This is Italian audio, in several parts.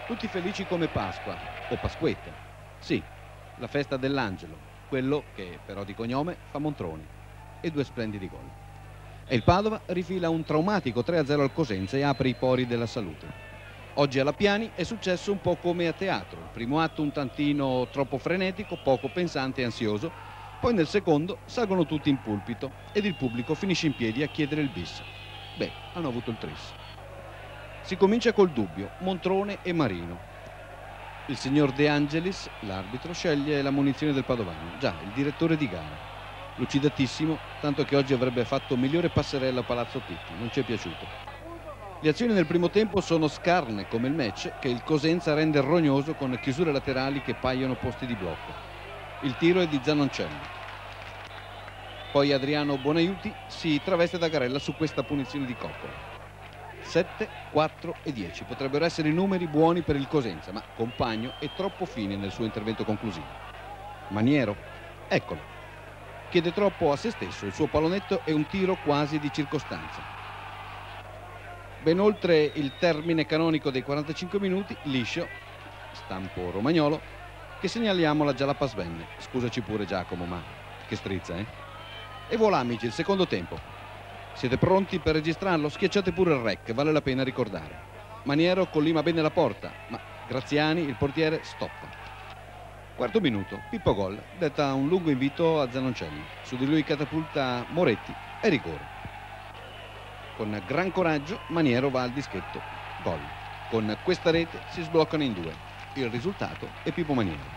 Tutti felici come Pasqua, o Pasquetta. Sì, la festa dell'angelo, quello che però di cognome fa Montroni, e due splendidi gol. E il Padova rifila un traumatico 3-0 al Cosenza e apre i pori della salute. Oggi alla Piani è successo un po' come a teatro. Il primo atto un tantino troppo frenetico, poco pensante e ansioso. Poi nel secondo salgono tutti in pulpito ed il pubblico finisce in piedi a chiedere il bis. Beh, hanno avuto il tris. Si comincia col dubbio, Montrone e Marino. Il signor De Angelis, l'arbitro, sceglie la munizione del Padovano. Già, il direttore di gara. Lucidatissimo, tanto che oggi avrebbe fatto migliore passerella a Palazzo Pitti. Non ci è piaciuto. Le azioni nel primo tempo sono scarne come il match che il Cosenza rende rognoso con chiusure laterali che paiono posti di blocco. Il tiro è di Zanoncelli. Poi Adriano Bonaiuti si traveste da Garella su questa punizione di Coccola. 7, 4 e 10 potrebbero essere i numeri buoni per il Cosenza, ma Compagno è troppo fine nel suo intervento conclusivo. Maniero, eccolo, chiede troppo a se stesso, il suo pallonetto è un tiro quasi di circostanza. Ben oltre il termine canonico dei 45 minuti, liscio, stampo romagnolo, che segnaliamo la Jalapa Svenne. Scusaci pure Giacomo, ma che strizza, eh? E voilà amici, il secondo tempo. Siete pronti per registrarlo? Schiacciate pure il rec, vale la pena ricordare. Maniero collima bene la porta, ma Graziani, il portiere, stoppa. Quarto minuto, Pippo Gol detta un lungo invito a Zanoncelli. Su di lui catapulta Moretti e rigore. Con gran coraggio Maniero va al dischetto. Gol. Con questa rete si sbloccano in due. Il risultato è Pippo Maniero.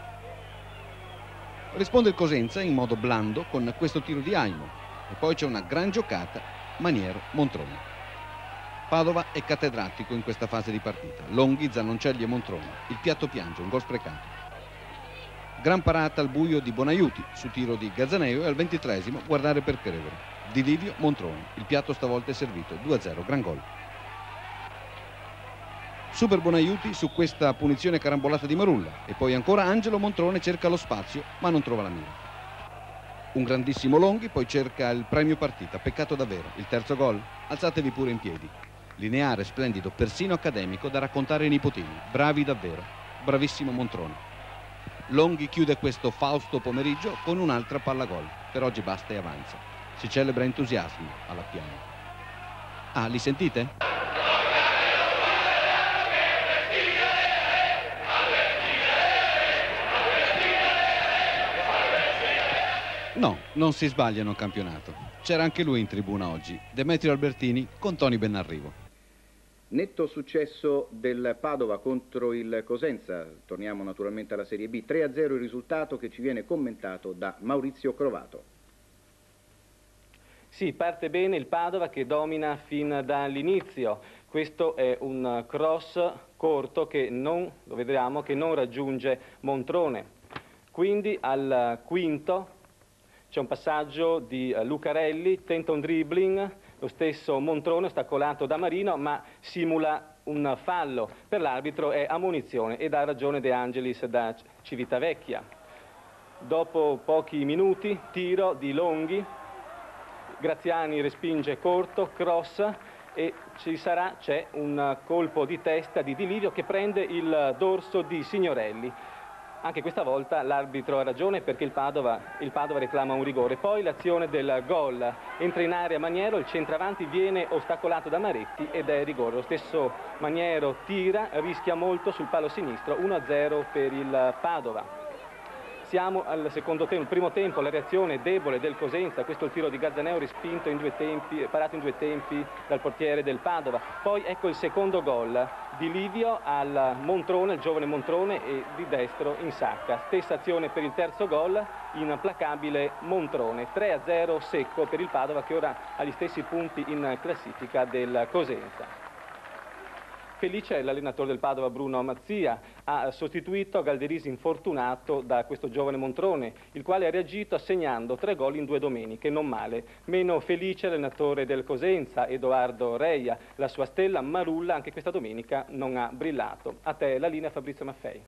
Risponde il Cosenza in modo blando con questo tiro di Aimo. E poi c'è una gran giocata Maniero-Montrone. Padova è cattedratico in questa fase di partita. Longhi, Zanoncelli e Montrone. Il piatto piange, un gol sprecato. Gran parata al buio di Bonaiuti su tiro di Gazzaneo e al 23esimo guardare per credere. Di Livio Montrone, il piatto stavolta è servito, 2-0, gran gol. Super Bonaiuti su questa punizione carambolata di Marulla e poi ancora Angelo Montrone cerca lo spazio ma non trova la mira. Un grandissimo Longhi, poi cerca il premio partita, peccato davvero, il terzo gol, alzatevi pure in piedi. Lineare, splendido, persino accademico da raccontare ai nipotini, bravi davvero, bravissimo Montrone. Longhi chiude questo fausto pomeriggio con un'altra palla gol, per oggi basta e avanza. Si celebra entusiasmo alla Piani. Ah, li sentite? No, non si sbagliano campionato. C'era anche lui in tribuna oggi, Demetrio Albertini con Tony Bennarrivo. Netto successo del Padova contro il Cosenza, torniamo naturalmente alla Serie B, 3-0 il risultato che ci viene commentato da Maurizio Crovato. Sì, parte bene il Padova che domina fin dall'inizio. Questo è un cross corto che lo vedremo, che non raggiunge Montrone. Quindi al quinto c'è un passaggio di Lucarelli, tenta un dribbling, lo stesso Montrone ostacolato da Marino, ma simula un fallo. Per l'arbitro è ammonizione e dà ragione De Angelis da Civitavecchia. Dopo pochi minuti, tiro di Longhi. Graziani respinge corto, cross e c'è un colpo di testa di Di Livio che prende il dorso di Signorelli. Anche questa volta l'arbitro ha ragione perché il Padova reclama un rigore. Poi l'azione del gol, entra in area Maniero, il centravanti viene ostacolato da Maretti ed è rigore. Lo stesso Maniero tira, rischia molto sul palo sinistro, 1-0 per il Padova. Siamo al secondo tempo, il primo tempo la reazione debole del Cosenza, questo è il tiro di Gazzaneo respinto in due tempi, parato in due tempi dal portiere del Padova. Poi ecco il secondo gol di Livio al Montrone, il giovane Montrone e di destro in sacca. Stessa azione per il terzo gol, implacabile Montrone, 3-0 secco per il Padova che ora ha gli stessi punti in classifica del Cosenza. Felice è l'allenatore del Padova Bruno Mazzia, ha sostituito Galderisi infortunato da questo giovane Montrone, il quale ha reagito assegnando 3 gol in 2 domeniche, non male. Meno felice l'allenatore del Cosenza, Edoardo Reia, la sua stella Marulla anche questa domenica non ha brillato. A te la linea Fabrizio Maffei.